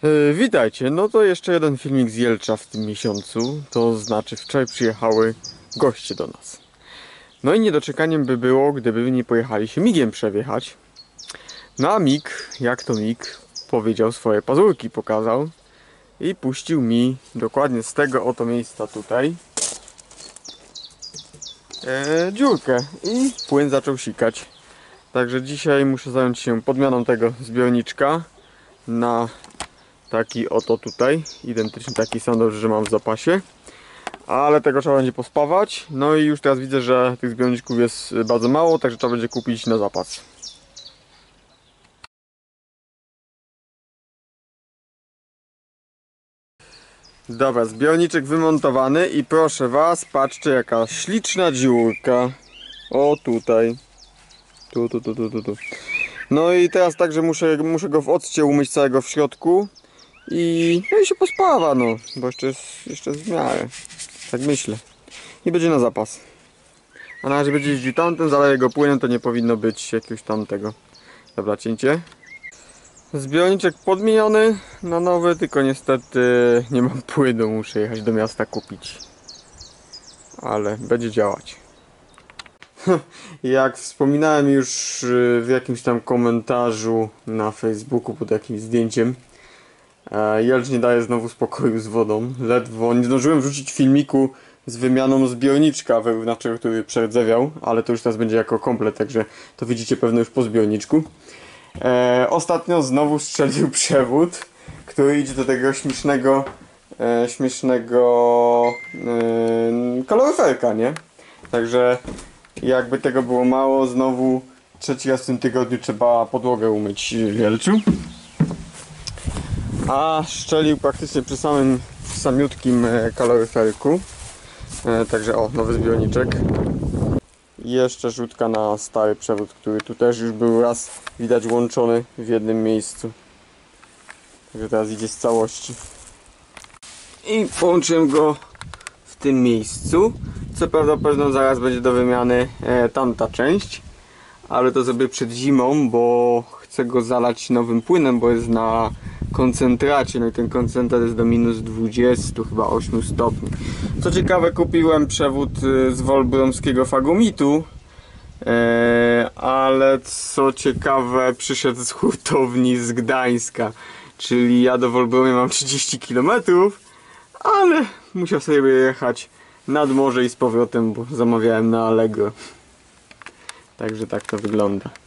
Witajcie, no to jeszcze jeden filmik z Jelcza w tym miesiącu. To znaczy wczoraj przyjechały goście do nas. No i niedoczekaniem by było, gdyby nie pojechali się migiem przewjechać. No a mig, jak to mig, powiedział, swoje pazurki pokazał i puścił mi dokładnie z tego oto miejsca tutaj dziurkę i płyn zaczął sikać. Także dzisiaj muszę zająć się podmianą tego zbiorniczka na taki oto tutaj, identyczny taki sam, dobrze, że mam w zapasie, ale tego trzeba będzie pospawać. No i już teraz widzę, że tych zbiorniczków jest bardzo mało, także trzeba będzie kupić na zapas. Dobra, zbiorniczek wymontowany i proszę was, patrzcie jaka śliczna dziurka. O tutaj. Tu. No i teraz także muszę go w occie umyć całego w środku. No i się pospawa, no, bo jeszcze jest w miarę, tak myślę. I będzie na zapas. A na razie będzie jeździł tamten, zaleję go płynem, to nie powinno być jakiegoś tamtego. Dobra, cięcie. Zbiorniczek podmieniony na nowy, tylko niestety nie mam płynu, muszę jechać do miasta kupić. Ale będzie działać. Jak wspominałem już w jakimś tam komentarzu na Facebooku pod jakimś zdjęciem, Jelcz nie daje znowu spokoju z wodą. Ledwo nie zdążyłem wrzucić filmiku z wymianą zbiorniczka wewnętrznego, który przerdzewiał, ale to już teraz będzie jako komplet, także to widzicie pewno już po zbiorniczku. Ostatnio znowu strzelił przewód, który idzie do tego śmiesznego kaloryferka, nie? Także jakby tego było mało, znowu trzeci raz w tym tygodniu trzeba podłogę umyć w Jelczu. A szczelił praktycznie przy samym samiutkim kaloryferku. Także o, nowy zbiorniczek. I jeszcze rzutka na stary przewód, który tu też już był raz widać łączony w jednym miejscu. Także teraz idzie z całości. I połączyłem go w tym miejscu. Co prawda pewno zaraz będzie do wymiany tamta część, ale to zrobię przed zimą, bo chcę go zalać nowym płynem, bo jest na koncentracie, no i ten koncentrat jest do minus 20, chyba 8 stopni. Co ciekawe, kupiłem przewód z wolbromskiego Fagomitu, ale co ciekawe, przyszedł z hurtowni z Gdańska, czyli ja do Wolbromia mam 30 km, ale musiał sobie jechać nad morze i z powrotem, bo zamawiałem na Allegro. Także tak to wygląda.